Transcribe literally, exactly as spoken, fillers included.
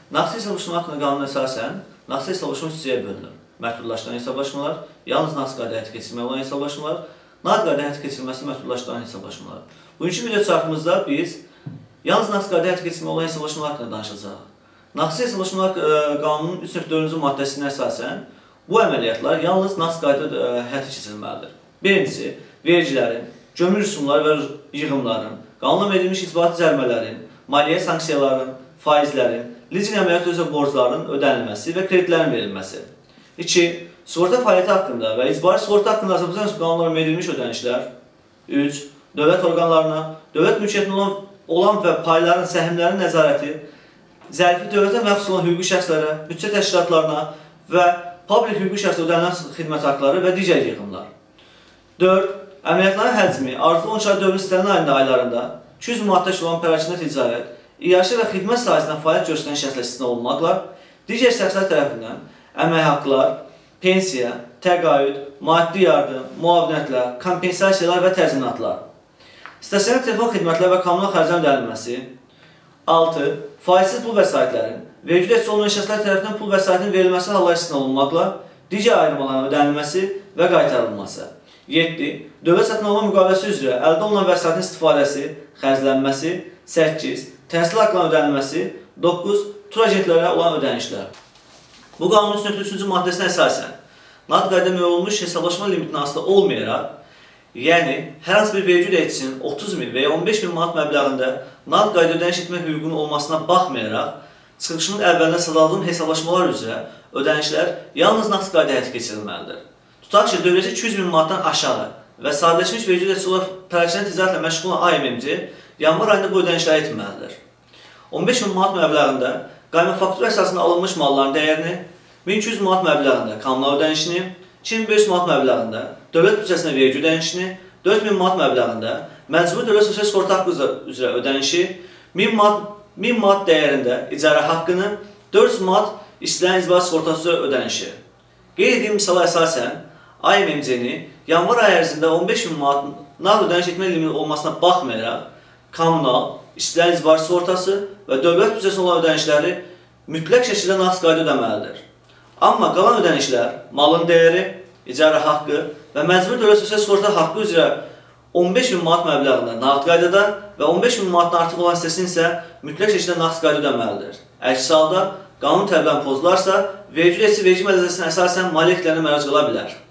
Nağdsız hesablaşma haqqında qanuna əsasən, nağdsız hesablaşma üç hissəyə bölünür. Məhdudlaşdıran hesablaşmalar, yalnız nağdsız qayda həyata keçirmək olan hesablaşmalar, nağd qayda həyata keçirilməsi məhdudlaşdıran hesablaşmalar. Bugünkü video çarxımızda biz yalnız nağdsız qayda həyata keçirmək olan hesablaşmalar haqqında danışacağıq. Nağdsız hesablaşmalar qanunun üç nöqtə dördüncü maddəsinə əsasən, bu əməliyyatlar yalnız nağdsız qayda həyata keçirilməlidir. Birincisi, vergilərin, gömrük rüsumları və yığımların, qanuna verilmiş icbari cərimələrin, maliyyə sanksiyaların, faizlərin, lizinq əməliyyatı üzrə borcların ödənilməsi və kreditlərin verilməsi. iki. Sığorta fəaliyyəti haqqında və icbari sığorta haqqında Azərbaycan qanunlarına verilmiş ödənişlər. üç. Dövlət orqanlarına, dövlət mülkiyyətində olan, olan və payların, səhmlərin nəzarəti, zərfi dövlətə məxsus olan hüquqi şəxslərə, büdcə təşkilatlarına və publik hüquqi şəxslə ödənilən xidmət haqları və digər yığımlar. dörd. Əməliyyatların həcmi arzu on şəhər dövlət sitənin ayında aylarında iki yüz manatdan olan pərakəndə ticarət, iaşə və xidmət sahəsində fəaliyyət göstərən şəxslər istisna olmaqla, digər şəxslər tərəfindən əmək haqqlar, pensiya, təqaüd, maddi yardım, müavinətlər, kompensasiyalar və təzminatlar. Stasionar telefon xidmətləri və kommunal xərclərin ödənilməsi. altı. Faizsiz pul vəsaitlərin, vergi ödəyicisi olmayan şəxslər tərəfindən pul vəsaitinin verilməsi halları istisna olunmaqla, digər ayrılmaların ödənilməsi və qaytarılması. yeddi. Dövlət satın alma müqaviləsi üzrə əldə olunan vəsaitin istifadəsi, xərclənməsi. səkkiz. Təhsil haqqlarının ödənilməsi. doqquz. Tur agentlərə olan ödənişlər. Bu qanunun üç nöqtə üçüncü maddəsinə əsasən, nağd qayda müəyyən olunmuş hesablaşma limitinin asılı olmayaraq, yəni hər hansı bir vergi ödəyicisinin otuz min və ya on beş min manat məbləğində nağd qayda ödəniş etmək hüququnun olmasına baxmayaraq, çıxılışının əvvəlində sadaladığım hesablaşmalar üzrə ödənişlər yalnız nağd qayda həyata keçirilməlidir. Tutaq ki, dövləti iki yüz min manatdan aşağı və sadələşmiş vergi ödəyicisi olaraq pərakəndə ticarətlə məşğul olan A M M C yanvar ayında bu ödənişləri etməlidir. on beş min manat məbləğində qayma faktura əsasında alınmış malların dəyərini, min iki yüz manat məbləğində kommunal ödənişini, iki min beş yüz manat məbləğində dövlət büdcəsinə vergi ödənişini, dörd min manat məbləğində məcburi dövlət sosial sığorta haqqı üzrə ödənişi, min manat dəyərində icarə haqqını, dörd yüz manat işləyən icbari sığortası üzrə ödənişi. Qeyd edilmiş misala əsasən, A M M C-ni yanvar ayı ərzində on beş min manat nağd ödəniş etmə limiti olmasına baxmayaraq, kommunal, işləyən icbari sığortası və dövlət büdcəsində olan ödənişləri mütləq şəkildə nağd qayda ödəməlidir. Amma qalan ödənişlər, malın dəyəri, icarə haqqı və məcburi dövlət sosial sığorta haqqı üzrə on beş min manat məbləğində nağd qaydada və on beş min manatdan artıq olan hissəsini isə mütləq şəkildə nağd qayda ödəməlidir. Əks halda qanun tələblərini pozularsa, vergi ödəyicisi vergi məcəlləsinə əsasən maliyyə ehtiyatlarına məruz qala bilər.